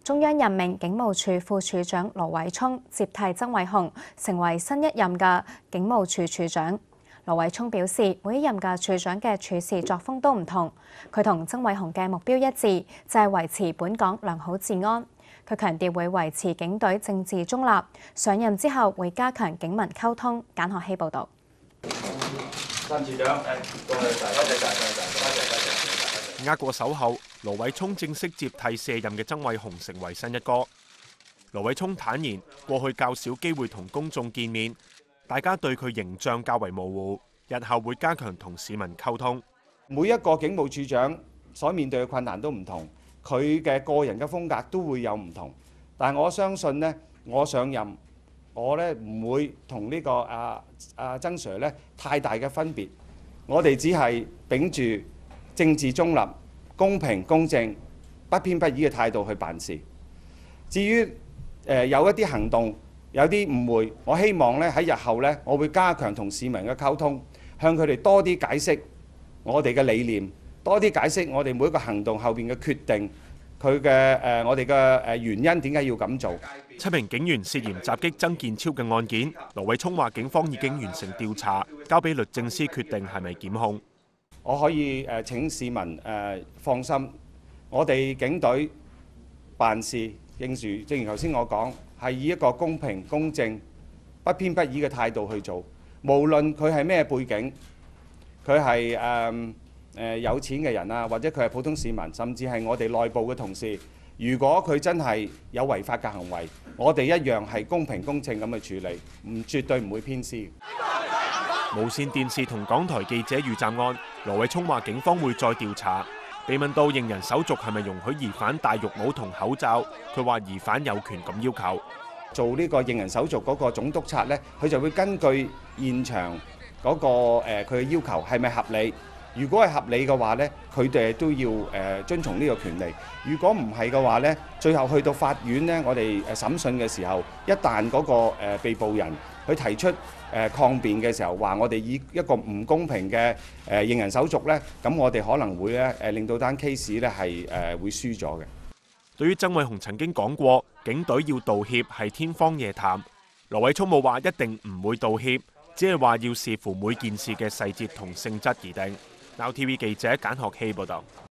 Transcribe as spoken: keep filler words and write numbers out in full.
中央任命警務處副處長羅偉聰接替曾偉雄，成為新一任嘅警務處處長。羅偉聰表示，每一任嘅處長嘅處事作風都唔同，佢同曾偉雄嘅目標一致，就係維持本港良好治安。佢強調會維持警隊政治中立，上任之後會加強警民溝通。簡學希報導。 曾處長，多謝晒，多謝晒，多謝晒，多謝多謝。 握過手後，羅偉聰正式接替卸任嘅曾偉雄成為新一哥。羅偉聰坦言，過去較少機會同公眾見面，大家對佢形象較為模糊，日後會加強同市民溝通。 每一個警務處長所面對嘅困難都唔同，佢嘅個人嘅風格都會有唔同。但係我相信呢，我上任，我呢唔會同呢個阿阿曾 Sir 呢太大嘅分別。我哋只係秉住政治中立、公平公正、不偏不倚嘅態度去辦事。至於誒、呃、有一啲行動，有啲誤會，我希望咧喺日後咧，我會加強同市民嘅溝通，向佢哋多啲解釋我哋嘅理念，多啲解釋我哋每一個行動後邊嘅決定，佢嘅誒我哋嘅誒原因點解要咁做。 七名警員涉嫌襲擊曾健超嘅案件，羅偉聰話警方已經完成調查，交俾律政司決定係咪檢控。 我可以誒請市民誒放心，我哋警隊辦事，正如正如頭先我講，係以一個公平公正、不偏不倚嘅態度去做。無論佢係咩背景，佢係誒誒有錢嘅人啊，或者佢係普通市民，甚至係我哋內部嘅同事，如果佢真係有違法嘅行為，我哋一樣係公平公正咁去處理，唔絕對唔會偏私。 無線電視同港台記者遇襲案，羅偉聰話警方會再調查。被問到認人手續係咪容許疑犯戴浴帽同口罩，佢話疑犯有權咁要求。 做呢個認人手續嗰個總督察呢，佢就會根據現場嗰個誒佢嘅要求係咪合理。如果係合理嘅話呢，佢哋都要誒遵從呢個權利。如果唔係嘅話呢，最後去到法院呢，我哋誒審訊嘅時候，一旦嗰個誒被捕人佢提出誒抗辯嘅時候，話我哋以一個唔公平嘅誒認人手續呢，咁我哋可能會咧誒令到單 case 呢係誒會輸咗嘅。 對於曾偉雄曾經講過警隊要道歉係天方夜譚，羅偉聰冇話一定唔會道歉，只係話要視乎每件事嘅細節同性質而定。Now T V 記者簡學希報導。